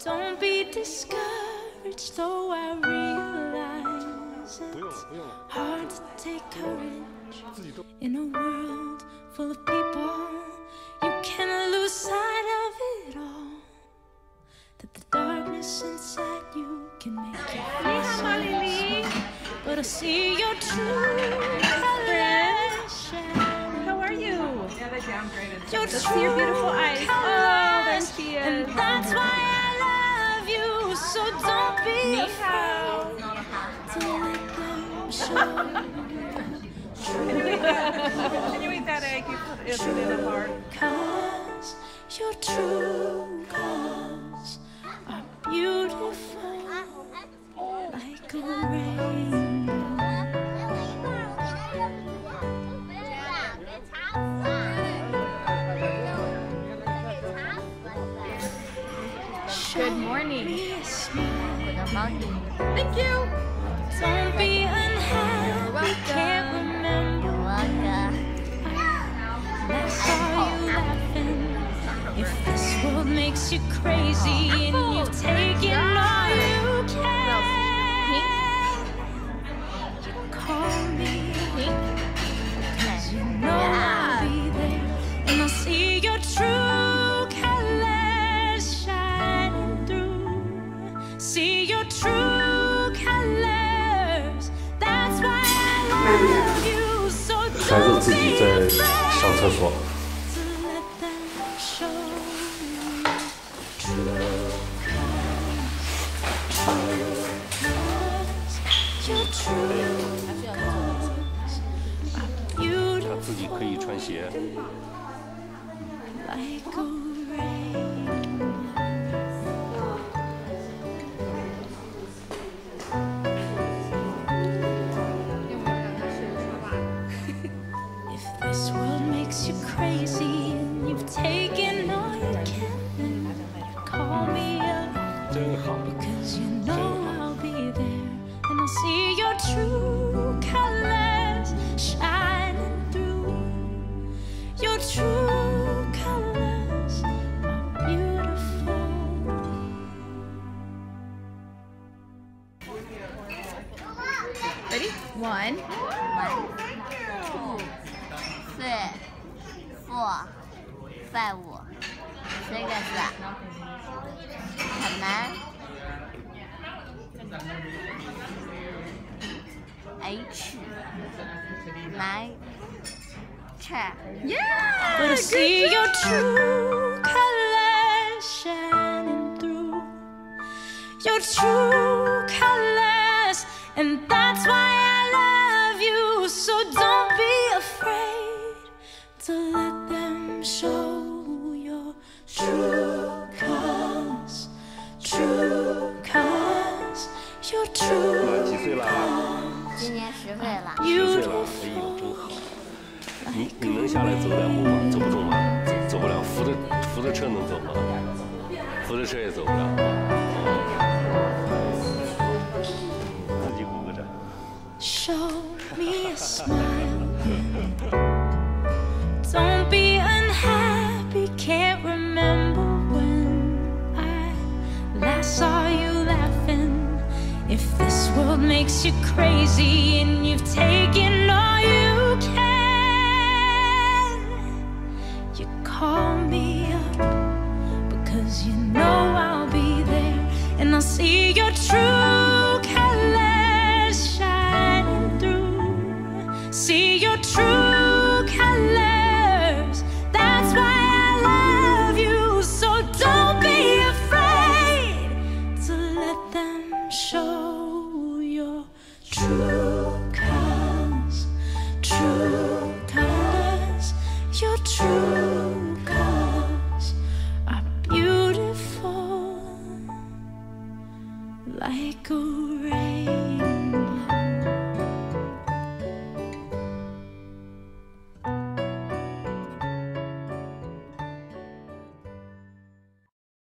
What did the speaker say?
Don't be discouraged, though I realize it's hard to take courage in a world full of people. You can lose sight of it all, that the darkness inside you can make you feel so small. But I see your true colors shine. How are you? Your Let's see your beautiful eyes. Oh, there she is. And that's why I love you. So don't be afraid to let them show. Can you eat that egg? You put it in the heart. 'Cause your true colors are beautiful like a rainbow. Good morning. Thank you. Don't be unhappy. Can't remember when I saw you laughing. If this world makes you crazy and you've taken all you can, you call me, 'cause you know I'll be there, and I'll see your true colors shining through. See your true colors. That's why I love you. So 孩子 don't 自己 be 在上厕所。 to let them show true colors. Your true colors are 他 beautiful 自己可以穿鞋。 like a rainbow. If this world makes you crazy and you've taken all you can, call me up, 真好。 'cause you know I'll be there, and I'll see your true colors shining through. Your true colors are beautiful. Ready? 1, 2, 3, 4, 5, 这个是很难。H 9 10 Yeah! But I see your true colors shining through. Your true colors, and that's why I love you. So don't be afraid to let them show your true colors. True colors, your 妈 true 几岁了？ 今年10岁了。 10岁了，哎呦，真好。你能下来走2步吗？走不动吗？走不了，扶着车能走吗？扶着车也走不了。自己鼓个掌。 Show me a smile. Don't be unhappy. Can't remember when I last saw you laughing. If this world makes you crazy and you've taken all you can, you call me up, because you know I'll be there, and I'll see your true colors shining through. See your true colors. That's why I love you. So don't be afraid to let them show your true colors. True colors. Your true colors are beautiful like a rainbow.